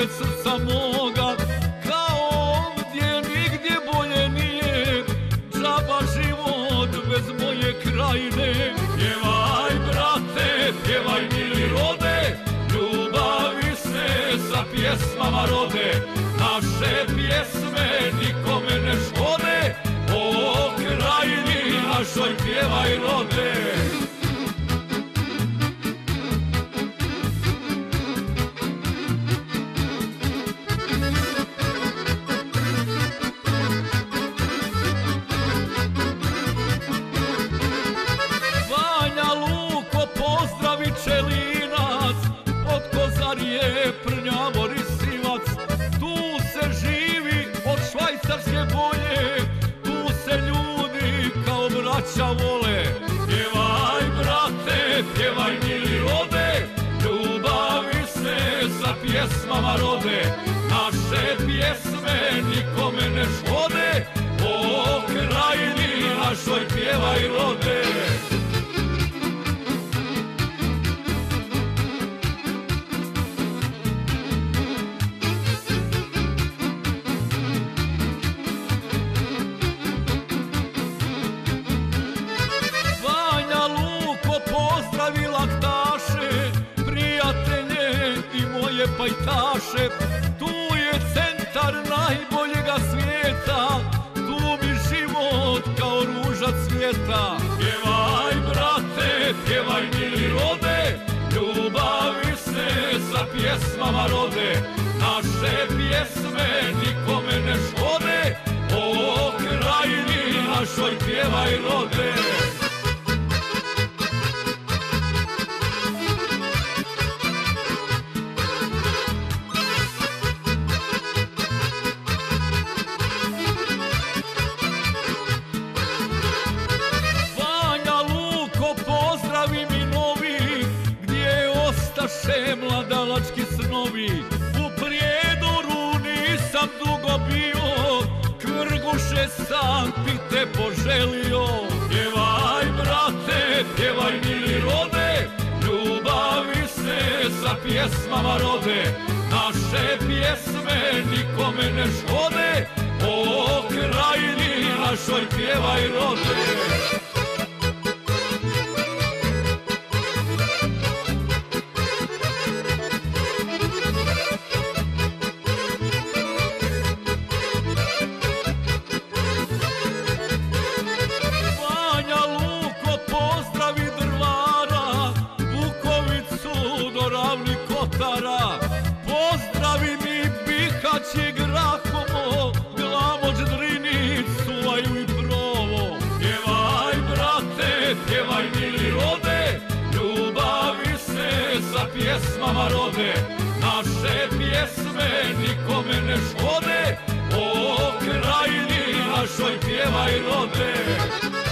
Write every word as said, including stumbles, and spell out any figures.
pored srca moga, kao ovdje nigdje bolje nije, džaba život bez moje krajine. Pjevaj brate, pjevaj mili rode, ljubavi se sa pjesmama rode, naše pjesme nikome ne škode, o krajini našoj pjevaj rode. Čelinac, od Kozarije Prnjavo Risivac, tu se živi od švajcarske bolje, tu se ljudi kao braća vole. Pjevaj brate, pjevaj mili rode, ljubavi se sa pjesmama rode, naše pjesme nikome ne škode, o krajini našoj pjevaj rode. Prijatelje i moje pajtaše, tu je centar najboljega svijeta, tu mi život kao ruža cvjeta. Pjevaj brate, pjevaj mili rode, ljubavi se sa pjesmama rode, naše pjesme nikome ne škode, o krajini našoj pjevaj rode. Ostaše mladalački snovi, u Prijedoru nisam dugo bio, Krguše sam bi te poželio. Pjevaj brate, pjevaj mili rode, ljubavi se sa pjesmama rode, naše pjesme nikome ne škode, o krajini našoj pjevaj rode. Pozdravi mi Bihać i Grahovo, Glamoč, Drinić, Suvaju i Provo. Pjevaj brate, pjevaj mili rode, ljubavi se sa pjesmama rode, naše pjesme nikome ne škode, o krajini našoj pjevaj rode.